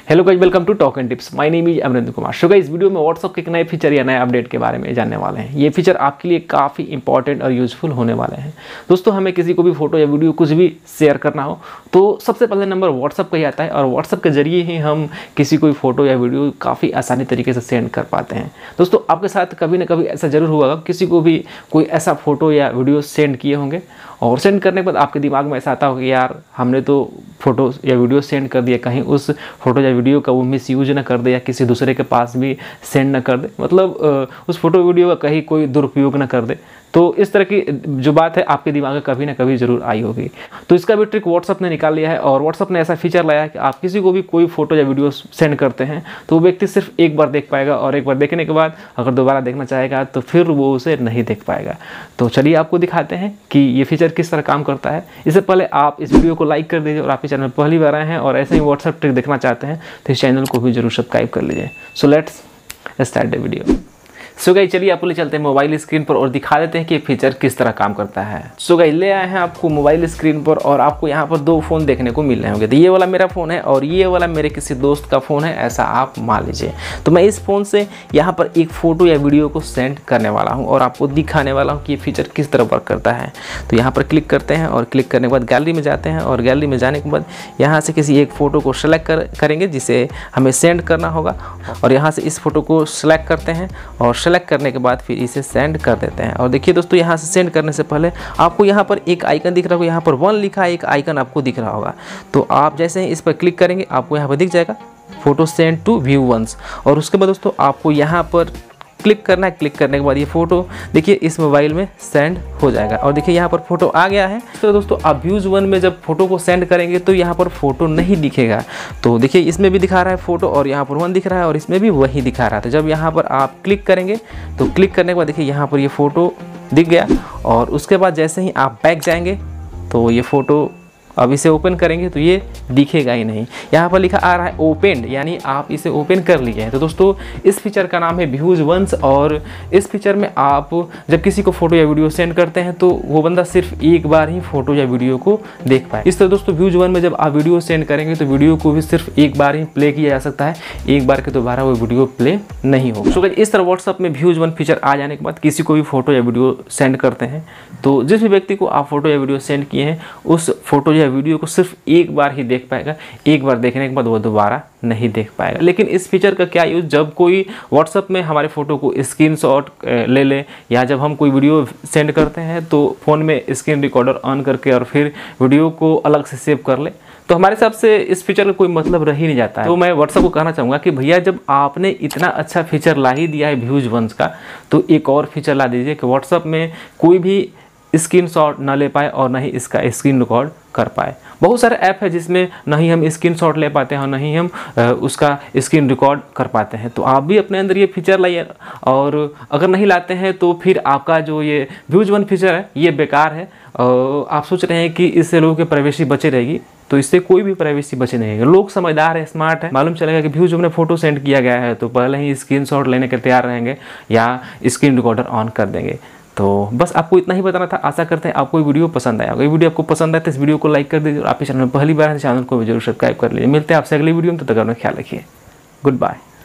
Hello guys, welcome to talk and tips. My name is Amrinder Kumar. So guys, इस video में WhatsApp के एक नए फीचर या नए अपडेट के बारे में जानने वाले हैं। ये फीचर आपके लिए काफ़ी इंपॉर्टेंट और यूजफुल होने वाले हैं। दोस्तों, हमें किसी को भी फोटो या वीडियो कुछ भी शेयर करना हो तो सबसे पहले नंबर व्हाट्सएप का ही आता है और व्हाट्सएप के जरिए ही हम किसी को भी फोटो या वीडियो काफ़ी आसानी तरीके से सेंड कर पाते हैं। दोस्तों, आपके साथ कभी ना कभी ऐसा जरूर हुआ, किसी को भी कोई ऐसा फोटो या वीडियो सेंड किए होंगे और सेंड करने के बाद आपके दिमाग में ऐसा आता होगा कि यार हमने तो फोटो या वीडियो सेंड कर दिया, कहीं उस फोटो या वीडियो का वो मिसयूज ना कर दे या किसी दूसरे के पास भी सेंड ना कर दे, मतलब उस फोटो वीडियो का कहीं कोई दुरुपयोग ना कर दे। तो इस तरह की जो बात है आपके दिमाग में कभी ना कभी जरूर आई होगी। तो इसका भी ट्रिक व्हाट्सएप ने निकाल लिया है और व्हाट्सएप ने ऐसा फीचर लाया है कि आप किसी को भी कोई फोटो या वीडियो सेंड करते हैं तो वो व्यक्ति सिर्फ एक बार देख पाएगा और एक बार देखने के बाद अगर दोबारा देखना चाहेगा तो फिर वो उसे नहीं देख पाएगा। तो चलिए आपको दिखाते हैं कि ये फीचर किस तरह काम करता है। इससे पहले आप इस वीडियो को लाइक कर दीजिए और आप इस चैनल पर पहली बार आए हैं और ऐसे ही व्हाट्सएप ट्रिक देखना चाहते हैं तो इस चैनल को भी जरूर सब्सक्राइब कर लीजिए। So let's start the video. So guys, चलिए आपको ले चलते हैं मोबाइल स्क्रीन पर और दिखा देते हैं कि फीचर किस तरह काम करता है। सो गाइस, ले आए हैं आपको मोबाइल स्क्रीन पर और आपको यहाँ पर दो फ़ोन देखने को मिल रहे होंगे। तो ये वाला मेरा फ़ोन है और ये वाला मेरे किसी दोस्त का फ़ोन है, ऐसा आप मान लीजिए। तो मैं इस फ़ोन से यहाँ पर एक फ़ोटो या वीडियो को सेंड करने वाला हूँ और आपको दिखाने वाला हूँ कि ये फीचर किस तरह वर्क करता है। तो यहाँ पर क्लिक करते हैं और क्लिक करने के बाद गैलरी में जाते हैं और गैलरी में जाने के बाद यहाँ से किसी एक फ़ोटो को सेलेक्ट करेंगे जिसे हमें सेंड करना होगा और यहाँ से इस फ़ोटो को सेलेक्ट करते हैं और सेलेक्ट करने के बाद फिर इसे सेंड कर देते हैं। और देखिए दोस्तों, यहाँ से सेंड करने से पहले आपको यहाँ पर एक आइकन दिख रहा होगा, यहाँ पर 1 लिखा है, एक आइकन आपको दिख रहा होगा। तो आप जैसे ही इस पर क्लिक करेंगे आपको यहाँ पर दिख जाएगा photo send to view once और उसके बाद दोस्तों आपको यहाँ पर क्लिक करना है। क्लिक करने के बाद ये फ़ोटो देखिए इस मोबाइल में सेंड हो जाएगा और देखिए यहाँ पर फोटो आ गया है। तो दोस्तों आप व्यूज़ 1 में जब फोटो को सेंड करेंगे तो यहाँ पर फोटो नहीं दिखेगा। तो देखिए इसमें भी दिखा रहा है फोटो और यहाँ पर 1 दिख रहा है और इसमें भी वही दिखा रहा था। जब यहाँ पर आप क्लिक करेंगे तो क्लिक करने के बाद देखिए यहाँ पर ये फ़ोटो दिख गया और उसके बाद जैसे ही आप बैक जाएंगे तो ये फ़ोटो अब इसे ओपन करेंगे तो ये दिखेगा ही नहीं। यहाँ पर लिखा आ रहा है ओपनड, यानी आप इसे ओपन कर लिए हैं। तो दोस्तों इस फीचर का नाम है व्यूज वंस और इस फीचर में आप जब किसी को फोटो या वीडियो सेंड करते हैं तो वो बंदा सिर्फ एक बार ही फोटो या वीडियो को देख पाए। इस तरह दोस्तों व्यूज 1 में जब आप वीडियो सेंड करेंगे तो वीडियो को भी सिर्फ एक बार ही प्ले किया जा सकता है, एक बार के दोबारा वो वीडियो प्ले नहीं होगा। तो इस तरह व्हाट्सएप में व्यूज 1 फीचर आ जाने के बाद किसी को भी फोटो या वीडियो सेंड करते हैं तो जिस भी व्यक्ति को आप फोटो या वीडियो सेंड किए हैं उस फोटो या वीडियो को सिर्फ एक बार ही देख पाएगा, एक बार देखने के बाद वो दोबारा नहीं देख पाएगा। लेकिन इस फीचर का क्या यूज, जब कोई व्हाट्सएप में हमारे फोटो को स्क्रीनशॉट ले ले या जब हम कोई वीडियो सेंड करते हैं तो फ़ोन में स्क्रीन रिकॉर्डर ऑन करके और फिर वीडियो को अलग से सेव कर ले, तो हमारे हिसाब से इस फीचर का कोई मतलब रह ही नहीं जाता है। तो मैं व्हाट्सएप को कहना चाहूँगा कि भैया जब आपने इतना अच्छा फीचर ला ही दिया है व्यूज वंस का तो एक और फीचर ला दीजिए कि व्हाट्सएप में कोई भी स्क्रीनशॉट ना ले पाए और ना ही इसका स्क्रीन रिकॉर्ड कर पाए। बहुत सारे ऐप है जिसमें ना ही हम स्क्रीनशॉट ले पाते हैं और ना ही हम उसका स्क्रीन रिकॉर्ड कर पाते हैं। तो आप भी अपने अंदर ये फीचर लाइए और अगर नहीं लाते हैं तो फिर आपका जो ये व्यूज 1 फीचर है ये बेकार है। आप सोच रहे हैं कि इससे लोगों की प्राइवेसी बची रहेगी, तो इससे कोई भी प्राइवेसी बचे नहीं है। लोग समझदार है, स्मार्ट है, मालूम चलेगा कि व्यूज में फोटो सेंड किया गया है तो पहले ही स्क्रीनशॉट लेने के तैयार रहेंगे या स्क्रीन रिकॉर्डर ऑन कर देंगे। तो बस आपको इतना ही बताना था। आशा करते हैं आपको ये वीडियो पसंद आया। अगर ये वीडियो आपको पसंद आए तो इस वीडियो को लाइक कर दीजिए और आप इस चैनल में पहली बार है चैनल को भी जरूर सब्सक्राइब कर लीजिए। मिलते हैं आपसे अगली वीडियो में, तो तक अपना ख्याल रखिए। Good bye.